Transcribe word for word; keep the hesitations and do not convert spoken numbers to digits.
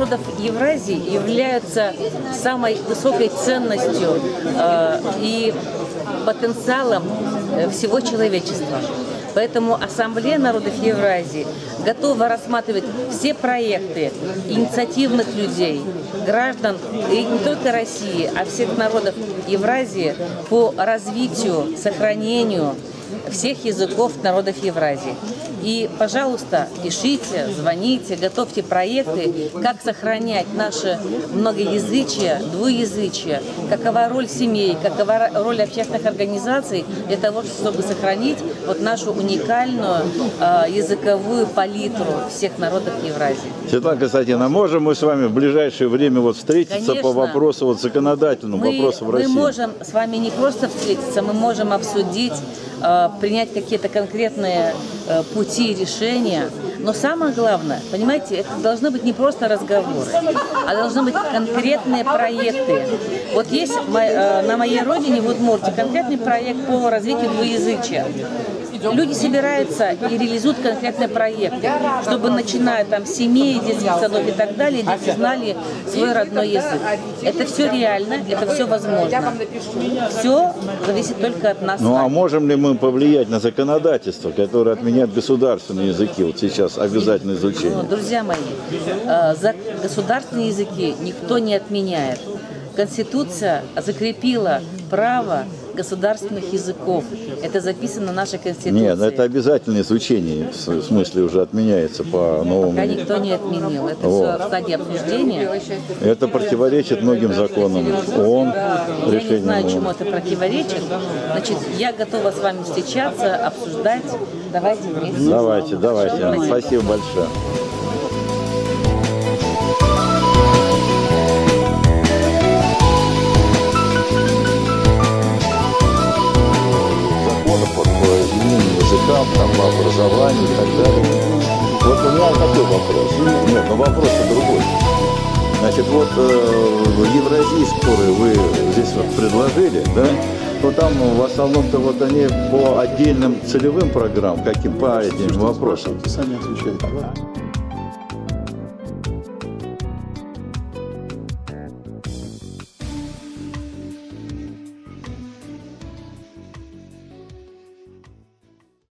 народов Евразии являются самой высокой ценностью э, и потенциалом всего человечества. Поэтому Ассамблея народов Евразии готова рассматривать все проекты инициативных людей, граждан, и не только России, а всех народов Евразии по развитию, сохранению всех языков народов Евразии. И, пожалуйста, пишите, звоните, готовьте проекты, как сохранять наше многоязычие, двуязычие, какова роль семей, какова роль общественных организаций для того, чтобы сохранить вот нашу уникальную э, языковую палитру всех народов Евразии. Светлана Константиновна, можем мы с вами в ближайшее время вот встретиться Конечно. по вопросу вот законодательному, мы, вопросу в России? Мы можем с вами не просто встретиться, мы можем обсудить, э, принять какие-то конкретные э, пути решения. Но самое главное, понимаете, это должны быть не просто разговоры, а должны быть конкретные проекты. Вот есть э, на моей родине, в Удмуртии, конкретный проект по развитию двуязычия. Люди собираются и реализуют конкретные проекты, чтобы, начиная там с семей, детских садов и так далее, дети знали свой родной язык. Это все реально, это все возможно. Все зависит только от нас. Ну а можем ли мы повлиять на законодательство, которое отменяет государственные языки? Вот сейчас обязательное изучение. Ну, друзья мои, за государственные языки никто не отменяет. Конституция закрепила право государственных языков. Это записано в нашей Конституции. Нет, это обязательное изучение, в смысле уже отменяется по новому. Пока никто не отменил. Это вот. Все в стадии обсуждения. Это противоречит многим законам ООН. Я не знаю, чему это противоречит. Значит, я готова с вами встречаться, обсуждать. Давайте вместе. Давайте, давайте. Спасибо, Спасибо большое. Языкам, там, по образованию и так далее. Вот у меня такой вопрос. Нет, но вопрос-то другой. Значит, вот э, евразийские, которые вы здесь вот предложили, да, то там в основном-то вот они по отдельным целевым программам, каким по этим вопросам. Сами отвечаете.